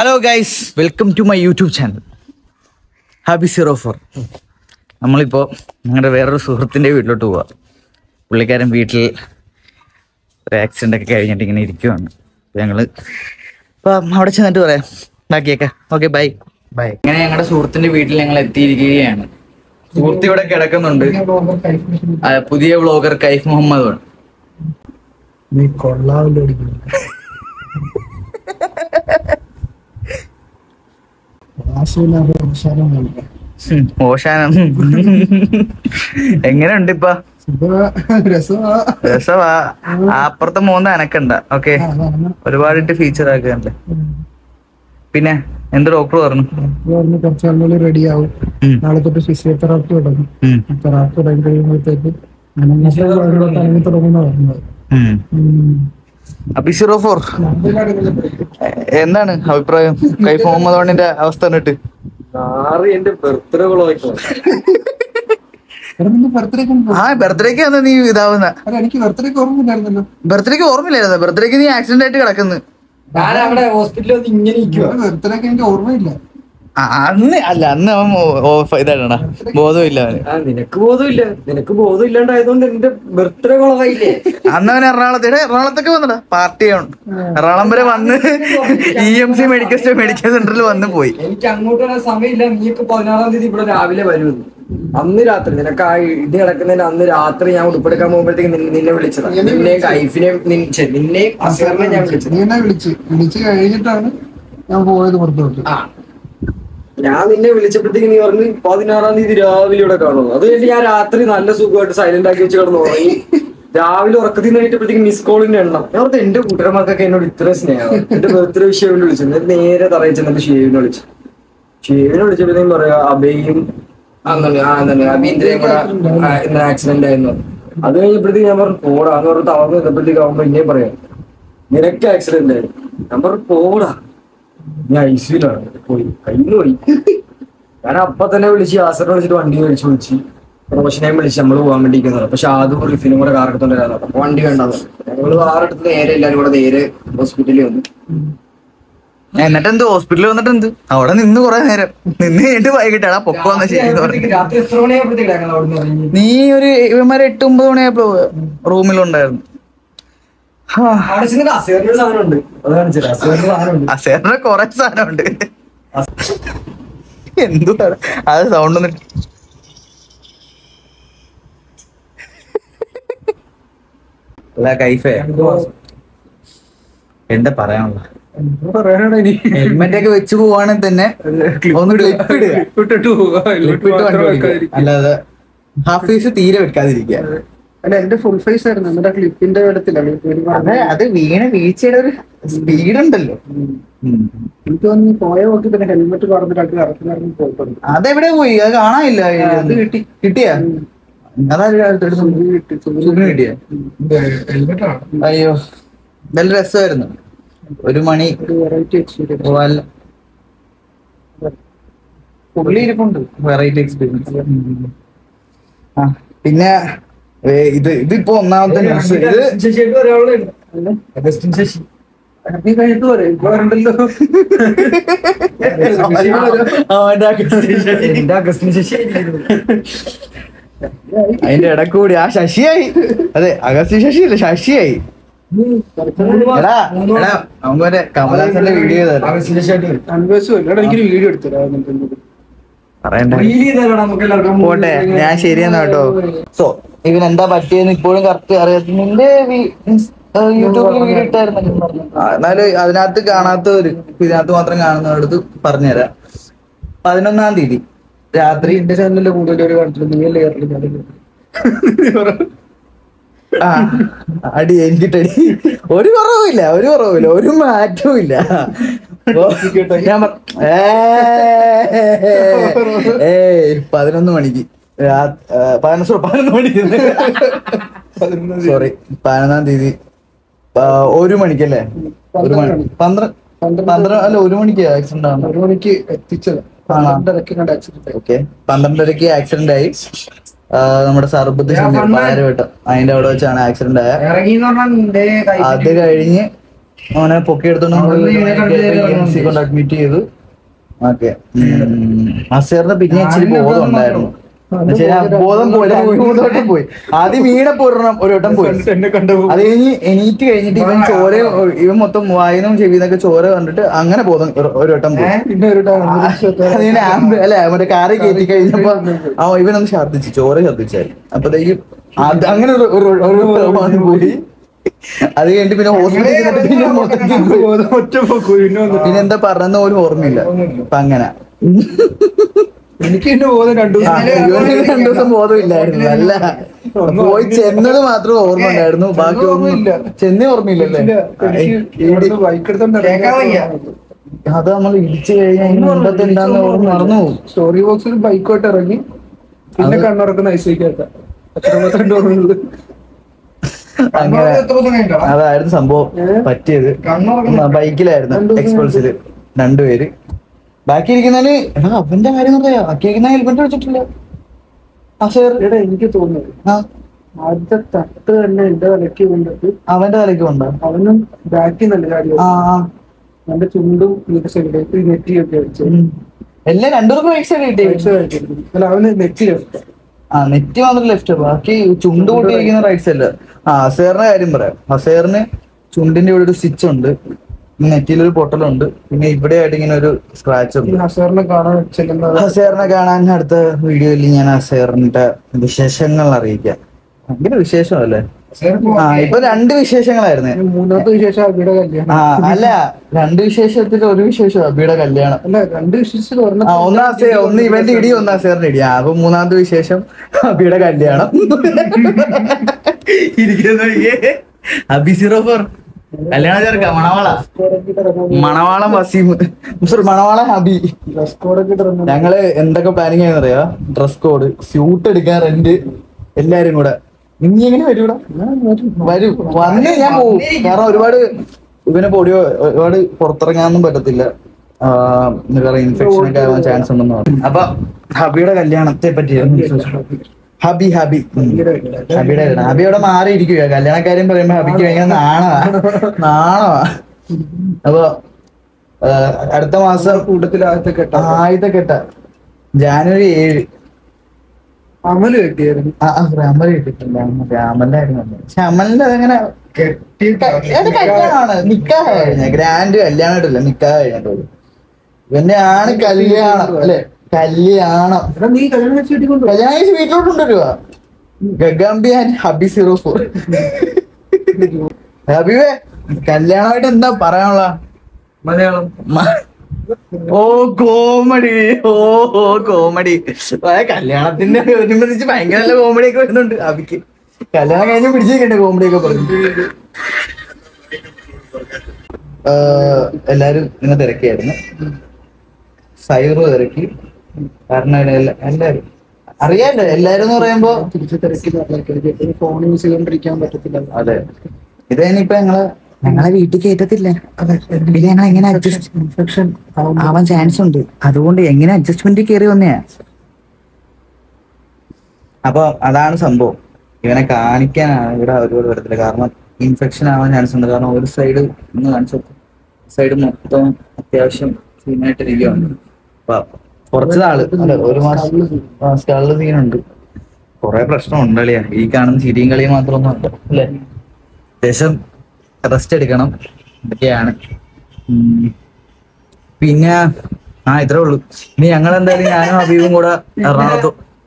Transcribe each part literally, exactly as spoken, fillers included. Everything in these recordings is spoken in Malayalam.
Hello guys, welcome to my YouTube channel happy zero four. നമ്മളിപ്പോൾ ഞങ്ങളുടെ വേറൊരു സുഹൃത്തിൻ്റെ വീട്ടിലോട്ട് പോവാം. പുള്ളിക്കാരൻ വീട്ടിൽ ഒരു ആക്സിഡൻ്റ് ഒക്കെ കഴിഞ്ഞിട്ട് ഇങ്ങനെ ഇരിക്കുവാണ്. ഞങ്ങൾ ഇപ്പം അവിടെ ചെന്നിട്ട് പറയാം ബാക്കിയൊക്കെ. Okay, bye bye. ഇങ്ങനെ ഞങ്ങളുടെ സുഹൃത്തിൻ്റെ വീട്ടിൽ ഞങ്ങൾ എത്തിയിരിക്കുകയാണ്. സുഹൃത്ത് ഇവിടെ കിടക്കുന്നുണ്ട്. പുതിയ വ്ളോഗർ കൈഫ് മുഹമ്മദ്. നീ കൊള്ളാവില്ലോ. ഓശാനം എങ്ങനെയുണ്ട് ഇപ്പൊ? രസവാ. അപ്പുറത്തെ മൂന്ന് അനക്കണ്ട. Okay, ഒരുപാടിട്ട് feature ആക്കണ്ടേ. പിന്നെ എന്ത് ഡോക്ടർ പറഞ്ഞു? കുറച്ച് നാളുകളിൽ റെഡി ആവും. നാളെ തൊട്ട് ഫിസിയോതെറാപ്പി തുടങ്ങും. തെറാപ്പി തുടങ്ങി കഴിയുമ്പോഴത്തേക്ക് തുടങ്ങുന്ന പറഞ്ഞത്. അബിസിറോ ഫോർ, എന്താണ് അഭിപ്രായം കൈഫ് മുഹമ്മദ് ഖാനിന്റെ അവസ്ഥ? എന്നിട്ട് ആ ബർത്ത്ഡേക്ക് അന്ന് നീ ഇതാവുന്ന എനിക്ക് ബർത്ത്ഡേക്ക് ഓർമ്മയില്ലായിരുന്നല്ലോ. ബർത്ത്ഡേക്ക് ഓർമ്മയില്ലായിരുന്നു. ബർത്ത്ഡേക്ക് നീ ആക്സിഡന്റ് ആയിട്ട് കിടക്കുന്നു. ബർത്ത്ഡേക്ക് എനിക്ക് ഓർമ്മയില്ല. അന്ന് അല്ല, അന്ന് അവൻ ഇതായിട്ടാ ബോധമില്ല അവന്. നിനക്ക് ബോധമില്ല. നിനക്ക് ബോധം ഇല്ലാണ്ടായതുകൊണ്ട് എന്റെ ബർത്ത്ഡേ കുളവായില്ലേ? അന്ന് അവൻ എറണാകുളത്തേടെ എറണാകുളത്തൊക്കെ വന്നടാ പാർട്ടി ആണ്. എറണാകുളം വരെ വന്ന് E M C medical store medical സെന്ററിൽ വന്ന് പോയി. എനിക്ക് അങ്ങോട്ട് വരാൻ സമയമില്ല. നീക്ക് പതിനാറാം തീയതി ഇവിടെ രാവിലെ വരുമെന്ന്. അന്ന് രാത്രി നിനക്ക് ആ ഇത് കിടക്കുന്നതിന് അന്ന് രാത്രി ഞാൻ ഉടുപ്പെടുക്കാൻ പോകുമ്പോഴത്തേക്ക് നിന്നെ വിളിച്ചതാ. നിന്നെയും കൈഫിനെയും നിന്നെയും അസീറിനെ ഞാൻ വിളിച്ചത്. നീ എന്നെ വിളിച്ച് വിളിച്ച് കഴിഞ്ഞിട്ടാണ് ഞാൻ പോയത് പുറത്തോട്ട്. ആ ഞാൻ നിന്നെ വിളിച്ചപ്പോഴത്തേക്ക് നീ പറഞ്ഞു പതിനാറാം തീയതി രാവിലെ ഇവിടെ കാണുന്നു. അത് കഴിഞ്ഞ് ഞാൻ രാത്രി നല്ല സുഖമായിട്ട് സൈലന്റ് ആക്കി വെച്ച് കിടന്നു ഉറങ്ങി. രാവിലെ ഉറക്കത്തിൽ നിന്ന് കഴിഞ്ഞപ്പോഴത്തേക്ക് മിസ് കോളിന്റെ എണ്ണം. ഞാൻ ഓർത്ത് എന്റെ കൂട്ടുകാരന്മാർക്കൊക്കെ എന്നോട് ഇത്ര സ്നേഹം. എന്റെ ബർത്ത്ഡേ വിഷയം വിളിച്ചു. നേരെ തറയിച്ച് എന്റെ ഷേവിനെ വിളിച്ചു. ഷേവിനെ വിളിച്ചപ്പോഴത്തേക്കും പറയാ അബയും അബീന്ദ്രയും കൂടെ ആക്സിഡന്റ് ആയിരുന്നു. അത് കഴിഞ്ഞപ്പോഴത്തേക്ക് ഞാൻ പറഞ്ഞു പോടാ എന്ന് പറഞ്ഞ് തളർന്ന് നിന്നപ്പോഴത്തേക്ക് ആവുമ്പോ ഇന്നേ പറയാം നിനക്ക് ആക്സിഡന്റ് ആയി. ഞാൻ പറഞ്ഞു പോടാ, ഞാൻ ഐസിയിലാണ്. പോയി കയ്യിന്ന് പോയി. ഞാൻ അപ്പൊ തന്നെ വിളിച്ച് ആസറിനെ വിളിച്ചിട്ട് വണ്ടി മേടിച്ച് വിളിച്ച് റോഷനെയും വിളിച്ച് നമ്മള് പോകാൻ വേണ്ടിയിരിക്കുന്നത്. പക്ഷെ അതും റിഫിനും കൂടെ കാർ എടുത്തോണ്ടായിരുന്നു. അപ്പൊ വണ്ടി വേണ്ടത് ഞങ്ങള് കാർ എടുത്ത് നേരെ എല്ലാരും കൂടെ നേരെ ഹോസ്പിറ്റലിൽ വന്നു. എന്നിട്ട് എന്ത് ഹോസ്പിറ്റലിൽ വന്നിട്ട് എന്ത് അവിടെ നിന്ന് കൊറേ നേരം നിന്ന് കഴിഞ്ഞിട്ട് വൈകിട്ടാണ് പൊക്കോന്ന് ശരി. രാത്രി എത്ര മണിയായപ്പോഴത്തേക്ക് നീ ഒരു ഇവന്മാരെ എട്ട് ഒമ്പത് മണിയായപ്പോ റൂമിലുണ്ടായിരുന്നു. അസേറിന്റെ സാധനം ഉണ്ട്. അത് കാണിച്ചില്ല. അസേറിന്റെ സാധനം ഉണ്ട്. അസേറിന്റെ കൊറേ സാധനം ഉണ്ട്. എന്തുവാണ് അത് സൗണ്ട് ഒന്നും അല്ല കൈഫേ എന്താ പറയാനുള്ള? ഹെൽമെറ്റ് ഒക്കെ വെച്ച് പോവാണെങ്കിൽ തന്നെ ഒന്ന് ക്ലിപ്പ് ഇടുക, അല്ലാതെ ഹാഫ് ഫേസ് തീരെ വെക്കാതിരിക്കുക. അല്ല എന്റെ ഫുൾ ഫേസ് ആയിരുന്നു. എന്നിട്ട് ക്ലിപ്പിന്റെ ഇടത്തിലാണ് അത് വീണ വീഴ്ചയുടെ ഒരു സ്പീഡ് ഉണ്ടല്ലോ. എനിക്ക് തോന്നുന്നു പോയ നോക്കി പിന്നെ ഹെൽമെറ്റ് പറഞ്ഞിട്ട് ഇറക്കി പോയിട്ടുണ്ട്. അതെവിടെ പോയി? അത് കാണാനില്ല. അത് കിട്ടി കിട്ടിയാ കിട്ടിയ അയ്യോ നല്ല രസമായിരുന്നു. ഒരു മണി വെറൈറ്റി എക്സ്പീരിയൻസ്. പുള്ളി ഇരിപ്പുണ്ട്. Variety experience. ആ പിന്നെ ഇത് ഇതിപ്പോ ഒന്നാമത്തെ ന്യൂസ്. ഇത് ശശി നീ കഴിഞ്ഞിട്ട് പോരെ ഇപ്പൊ വരണ്ടല്ലോ. അതിന്റെ ഇടക്കൂടി ആ ശശിയായി. അതെ, അഗസ്ത്യ ശശി അല്ല ശശിയായി. എടാ എടാ നമുക്ക് കമലഹാസന്റെ വീഡിയോ എനിക്കൊരു വീഡിയോ എടുത്തരാം. പോട്ടെ, ഞാൻ ശരിയെന്നാ കേട്ടോ. സോ ഇവൻ എന്താ പറ്റിയെന്ന് ഇപ്പോഴും കറക്റ്റ് അറിയാത്ത നിന്റെ യൂട്യൂബിൽ വീഡിയോ ഇട്ടായിരുന്നു. എന്നാലും അതിനകത്ത് കാണാത്തവര് ഇതിനകത്ത് മാത്രം കാണുന്നവരടുത്ത് പറഞ്ഞുതരാം. പതിനൊന്നാം തീയതി രാത്രി എന്റെ ചാനലിലെ കൂടുതൽ കാണിച്ചില്ല. നീയല്ലേ ആ അടി എനിക്കിട്ടടി. ഒരു കുറവുമില്ല, ഒരു കുറവുമില്ല, ഒരു മാറ്റവും ഇല്ല. ഏയ് പതിനൊന്ന് മണിക്ക് പതിനൊന്ന് പതിനൊന്ന് മണിക്ക് സോറി പതിനൊന്നാം തീയതി ഒരു മണിക്കല്ലേ? ഒരു മണി പന്ത്രണ്ട് പന്ത്രണ്ട് അല്ല ഒരു മണിക്ക് ആക്സിഡന്റ് ആണ്. ഒരു മണിക്ക് എത്തിച്ചത്. ഓക്കെ, പന്ത്രണ്ടരക്ക് ആക്സിഡന്റ് ആയി. നമ്മുടെ സർബത്ത് പാരവട്ടം അതിന്റെ അവിടെ വെച്ചാണ് ആക്സിഡന്റ് ആയത്. അത് കഴിഞ്ഞ് അവനെ പൊക്കിയെടുത്തോണ്ട് അഡ്മിറ്റ് ചെയ്തു. ഓക്കെ, അസേറിന് പിന്നെ ഇച്ചിരി ബോധം ഉണ്ടായിരുന്നു. ബോധം പോയി, മൂന്ന് വട്ടം പോയി. ആദ്യം വീണപ്പോ ഒരെണ്ണം ഒരു വട്ടം പോയി. അത് കഴിഞ്ഞ് എണീറ്റ് കഴിഞ്ഞിട്ട് ഇവൻ ചോര, ഇവൻ മൊത്തം വായനും ചെവിന്നൊക്കെ ചോര കണ്ടിട്ട് അങ്ങനെ ബോധം ഒരു വട്ടം പോയി. അല്ലെ മറ്റേ കാറി കയറ്റി കഴിഞ്ഞപ്പോ ആ ഇവനൊന്ന് ഛർദ്ദിച്ചു, ചോര ഛർദ്ദിച്ചായിരുന്നു. അപ്പത്തേക്കും അത് അങ്ങനെ ഒരു പോയി. അത് കഴിഞ്ഞിട്ട് പിന്നെ ഹോസ്പിറ്റലിൽ പിന്നെ പിന്നെ എന്താ പറഞ്ഞെന്ന് പോലും ഓർമ്മയില്ല. അപ്പൊ അങ്ങനെ എനിക്ക് എന്റെ ബോധം രണ്ടു രണ്ടു ദിവസം ബോധമില്ലായിരുന്നു. അല്ല, പോയി ചെന്നത് മാത്രമേ ഓർമ്മ ഉണ്ടായിരുന്നു, ബാക്കി ഓർമ്മയില്ല. ചെന്നേ ഓർമ്മയില്ലല്ലേ? അത് നമ്മൾ ഇടിച്ചു കഴിഞ്ഞാൽ മുമ്പത്തെ എന്താന്ന് ഓർമ്മ മറന്നു പോകും. സ്റ്റോറി ബോക്സിൽ ബൈക്കോട്ട് ഇറങ്ങി പിന്നെ കണ്ണുറക്കുന്ന ഐസിക്കാത്ത എത്ര ഓർമ്മയുള്ളത്. അങ്ങനെ അതായിരുന്നു സംഭവം പറ്റിയത്. ബൈക്കിലായിരുന്നു, എക്സ്പൾസില് രണ്ടുപേര്. ബാക്കി ഇരിക്കുന്നതിന് എടാ അവന്റെ കാര്യം പറയാ, ബാക്കി ഇരിക്കുന്ന ഹെൽമെറ്റ് വെച്ചിട്ടില്ല. എടാ എനിക്ക് തോന്നുന്നു ആദ്യത്തെ തട്ട് തന്നെ എന്റെ തലയ്ക്ക് കൊണ്ടിട്ട് അവന്റെ തലയ്ക്ക് കൊണ്ടോ? അവനും ബാക്കി നല്ല കാര്യം. അവന്റെ ചുണ്ടും ഈ സൈഡിലേക്ക് നെറ്റിയൊക്കെ വെച്ചു. എല്ലാം രണ്ടുപേർക്കും റൈറ്റ് സൈഡ് കിട്ടി. അല്ല അവന് നെറ്റി ലെഫ്റ്റ്. ആ നെറ്റ് മാത്രം ലെഫ്റ്റ്, ബാക്കി ചുണ്ട് കൂട്ടിയിരിക്കുന്ന റൈറ്റ് സൈഡില്. ആ ഹസേറിന്റെ കാര്യം പറയാം. ഹസേറിന് ചുണ്ടിന്റെ ഇവിടെ ഒരു സ്റ്റിച്ച് ഉണ്ട്, നെറ്റിയിലൊരു പൊട്ടലുണ്ട്, പിന്നെ ഇവിടെ ആയിട്ട് ഇങ്ങനെ ഒരു സ്ക്രാച്ച് ഉണ്ട്. ഹസേറിനെ കാണാൻ ചെല്ലുന്നത് ഹസേറിനെ കാണാൻ അടുത്ത വീഡിയോയിൽ ഞാൻ ഹസേറിന്റെ വിശേഷങ്ങൾ അറിയിക്കാം. ഭയങ്കര വിശേഷമല്ലേ? ആ ഇപ്പൊ രണ്ട് വിശേഷങ്ങളായിരുന്നു. മൂന്നാമത്തെ വിശേഷം അബിയുടെ കല്യാണം. ആ അല്ല, രണ്ട് വിശേഷത്തിൽ ഒരു വിശേഷം അബിയുടെ കല്യാണം. അല്ല രണ്ട് വിശേഷത്തിൽ ആ ഒന്നാ ഒന്ന് ഇവന്റെ ഇടി, ഒന്നാ ഹസേറിന്റെ ഇടി. ആ അപ്പൊ മൂന്നാമത്തെ വിശേഷം അബിയുടെ കല്യാണം. ഇരിക്കുന്ന അബി സീറോ ഫോർ കല്യാണ ചേർക്ക മണവാള മണവാളം വസീം സോറി മണവാള ഹബി. ഞങ്ങള് എന്തൊക്കെ പ്ലാനിങ് ആയെന്നറിയാ? ഡ്രസ് കോഡ്, സ്യൂട്ട് എടുക്കാൻ, റെന്റ്, എല്ലാരും കൂടെ. നീ എങ്ങനെ വരൂടാ? വരും, വന്ന് ഞാൻ പോവും. കാരണം ഒരുപാട് ഇവനെ പൊടിയോ ഒരുപാട് പുറത്തിറങ്ങാനൊന്നും പറ്റത്തില്ല, ഇൻഫെക്ഷൻ ഒക്കെ ആവാൻ ചാൻസ് ഉണ്ടെന്ന് പറഞ്ഞു. അപ്പൊ ഹബിയുടെ കല്യാണത്തെ പറ്റി ഹബി ഹബി ഹബിയുടെ ഹബി അവിടെ മാറിയിരിക്കുക. കല്യാണക്കാര്യം പറയുമ്പോ ഹബിക്ക് ഭയങ്കര നാണമാ നാണമാ അപ്പൊ അടുത്ത മാസം കൂട്ടത്തിൽ ആദ്യത്തെ കെട്ട ആദ്യത്തെ കെട്ട ജാനുവരി ഏഴ്. അമല് കെട്ടിയായിരുന്നു. ആ അമല് കിട്ടിയിട്ടില്ല, അമലായിരുന്നു. പക്ഷെ അമലിന്റെ അതങ്ങനെ കല്യാണമാണ്, നിക്കാഹ കഴിഞ്ഞ ഗ്രാൻഡ് കല്യാണമായിട്ടില്ല, നിക്കാഹ കഴിഞ്ഞിട്ടുള്ളൂ. ഇവന്റെ ആണ് കല്യാണം അല്ലെ? കല്യാണം നീ കല്യാണം വെച്ച് വീട്ടിൽ കല്യാണം കഴിച്ച് വീട്ടിലോട്ട് കൊണ്ടുവരുവാ. ഗഗാംബി ആൻഡ് ഹബി സീറോ ഫോർ. ഹബീബേ കല്യാണമായിട്ട് എന്താ പറയാനുള്ള? മലയാളം ഓ കോമഡി, ഓ ഓ കോമഡി. കല്യാണത്തിന്റെ അനുബന്ധിച്ച് ഭയങ്കര നല്ല കോമഡി ഒക്കെ വരുന്നുണ്ട് ഹബിക്ക്. കല്യാണം കഴിഞ്ഞ് പിടിച്ചിരിക്കണ്ടേ കോമഡി ഒക്കെ പറഞ്ഞു. എല്ലാരും ഇങ്ങനെ തിരക്കിയായിരുന്നു. സൈറ് തിരക്കി, കാരണം എല്ലാരും അറിയാലോ. എല്ലാരും എന്ന് പറയുമ്പോ തിരിച്ച് തിരക്കി ഫോൺ യൂസ് ചെയ്തോണ്ടിരിക്കാൻ പറ്റത്തില്ല. അതെ, ഇത് തന്നെയിപ്പൊ ഞങ്ങള് ഞങ്ങളെ വീട്ടിൽ കയറ്റത്തില്ല. പിന്നെ ഞങ്ങൾ എങ്ങനെ അഡ്ജസ്റ്റ് ഇൻഫെക്ഷൻ ആവാൻ ചാൻസ് ഉണ്ട്, അതുകൊണ്ട് എങ്ങനെ അഡ്ജസ്റ്റ്മെന്റ് കയറി വന്നെയാ. അപ്പൊ അതാണ് സംഭവം. ഇവനെ കാണിക്കാനാണ് ഇവിടെ ഒരുപാട് വരത്തില്ല, കാരണം ഇൻഫെക്ഷൻ ആവാൻ ചാൻസ് ഉണ്ട്. കാരണം ഒരു സൈഡ് ഒന്ന് കാണിച്ചു, സൈഡ് മൊത്തം അത്യാവശ്യം സീനായിട്ടിരിക്കുകയാണ്. അപ്പൊ കുറച്ച് നാള് അല്ല ഒരു മാസം സ്കാളില് സീനുണ്ട്, കുറെ പ്രശ്നം ഉണ്ടല്ലേ. ഈ കാണുന്ന ചിരിയും കളിയും മാത്രമൊന്നും ഉണ്ട് അല്ലേ. അത്യാവശ്യം റെസ്റ്റ് എടുക്കണം, ഇതൊക്കെയാണ്. പിന്നെ ആ ഇത്രേ ഉള്ളൂ. ഇനി ഞങ്ങൾ എന്തായാലും ഞാനും ഹബീബും കൂടെ എറണാകുളത്ത്.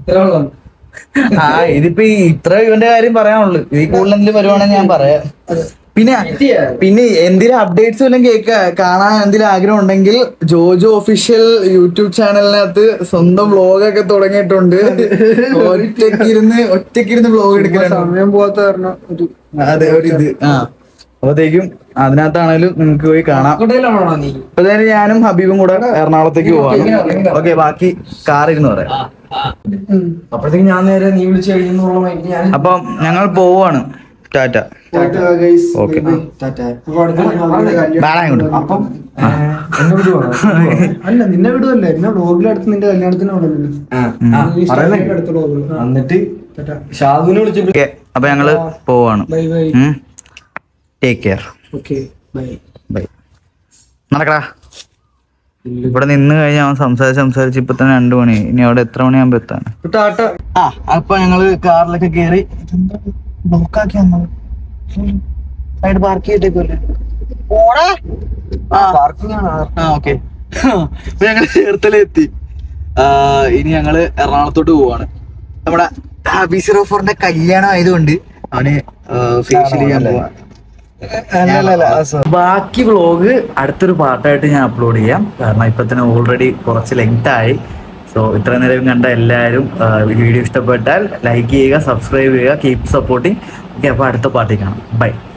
ആ ഇതിപ്പോ ഇത്ര ഇവന്റെ കാര്യം പറയാനുള്ളു. ഇതിൽ കൂടുതൽ എന്തെങ്കിലും വരുവാണെങ്കിൽ ഞാൻ പറയാം. പിന്നെ പിന്നെ എന്തെങ്കിലും അപ്ഡേറ്റ്സ് വല്ലതും കേൾക്ക കാണാൻ എന്തെങ്കിലും ആഗ്രഹം ഉണ്ടെങ്കിൽ ജോജോ ഒഫീഷ്യൽ യൂട്യൂബ് ചാനലിനകത്ത് സ്വന്തം വ്ളോഗൊക്കെ തുടങ്ങിയിട്ടുണ്ട്. ഒറ്റക്കിരുന്ന് ഒറ്റക്കിരുന്ന് വ്ളോഗ് എടുക്കാൻ സമയം പോകാത്ത കാരണം ഒരു അതെ ഒരു ഇത് ആ അപ്പത്തേക്കും അതിനകത്താണേലും നിങ്ങൾക്ക് പോയി കാണാം. ഇപ്പൊ തന്നെ ഞാനും ഹബീബും കൂടെ എറണാകുളത്തേക്ക് പോവാണ്. ഓക്കെ, ബാക്കി കാറിരുന്ന് പറയാം. അപ്പോഴത്തേക്ക് ഞാൻ നേരെ നീ വിളിച്ചു കഴിഞ്ഞു. അപ്പം ഞങ്ങൾ പോവാണ്. ടാറ്റ. ഓക്കെ, അപ്പം എന്നെ വിടുവാണോ? അല്ല നിന്നെ വിടുവല്ലേ, എന്നെ വ്ളോഗിലടുത്ത് നിന്റെ കല്യാണത്തിന് എന്നിട്ട് ഷാദുവിനെ വിളിച്ചപ്പോ അപ്പൊ ഞങ്ങള് പോവാണ്. Bye bye. Take care. Okay. Bye. നടക്കടാ. ഇവിടെ നിന്ന് കഴിഞ്ഞാൽ അവൻ സംസാരിച്ച് സംസാരിച്ച് ഇപ്പൊ തന്നെ രണ്ടു മണി. ഇനി അവിടെ എത്ര മണിയാകുമ്പോ എത്താൻ? ആ അപ്പൊ ഞങ്ങള് കാറിലൊക്കെ കേറി ബ്ലോക്കാക്കി വന്നു. Side park ചെയ്തിട്ടേക്കല്ലേ. ഓക്കെ ഞങ്ങള് ചേർത്തലെത്തി. ഇനി ഞങ്ങള് എറണാകുളത്തോട്ട് പോവാണ്. നമ്മുടെ ഹാപ്പി സീറോ ഫോറിന്റെ കല്യാണം ആയതുകൊണ്ട് അവന് ഫേഷ്യൽ ചെയ്യാൻ പോവാ. ബാക്കി വ്ളോഗ് അടുത്തൊരു പാർട്ടായിട്ട് ഞാൻ അപ്ലോഡ് ചെയ്യാം. കാരണം ഇപ്പൊ തന്നെ ഓൾറെഡി കുറച്ച് ലെങ്ത് ആയി. സോ ഇത്ര നേരം കണ്ട എല്ലാവരും വീഡിയോ ഇഷ്ടപ്പെട്ടാൽ ലൈക്ക് ചെയ്യുക, സബ്സ്ക്രൈബ് ചെയ്യുക, കീപ് സപ്പോർട്ടിങ്. ഓക്കെ, അപ്പൊ അടുത്ത പാർട്ടിൽ കാണാം. ബൈ.